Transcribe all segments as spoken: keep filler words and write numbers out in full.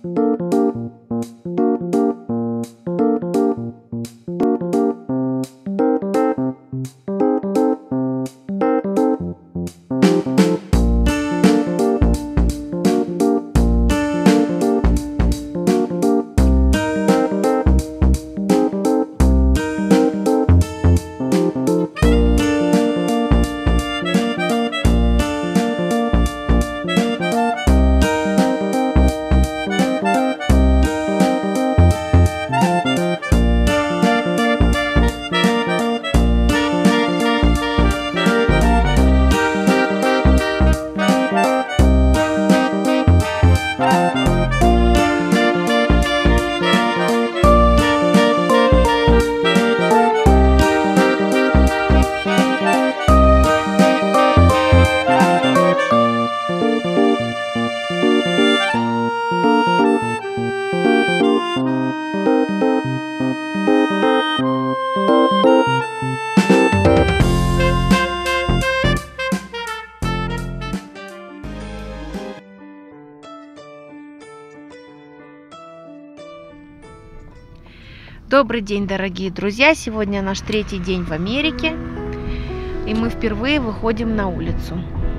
Добрый день, дорогие друзья! Сегодня наш третий день в Америке, и мы впервые выходим на улицу.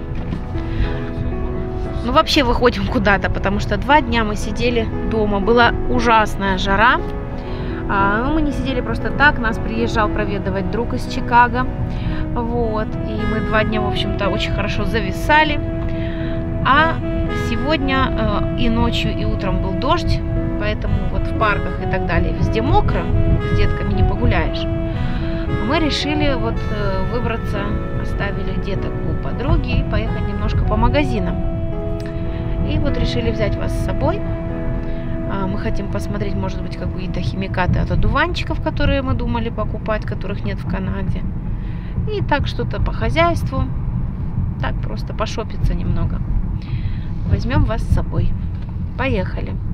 Ну, вообще выходим куда-то, потому что два дня мы сидели дома. Была ужасная жара. А, ну, мы не сидели просто так, нас приезжал проведывать друг из Чикаго. Вот, и мы два дня, в общем-то, очень хорошо зависали. А сегодня э, и ночью, и утром был дождь. Поэтому вот в парках и так далее везде мокро, с детками не погуляешь. Мы решили вот выбраться, оставили деток у подруги и поехать немножко по магазинам. И вот решили взять вас с собой. Мы хотим посмотреть, может быть, какие-то химикаты от одуванчиков, которые мы думали покупать, которых нет в Канаде. И так что-то по хозяйству. Так просто пошопиться немного. Возьмем вас с собой. Поехали!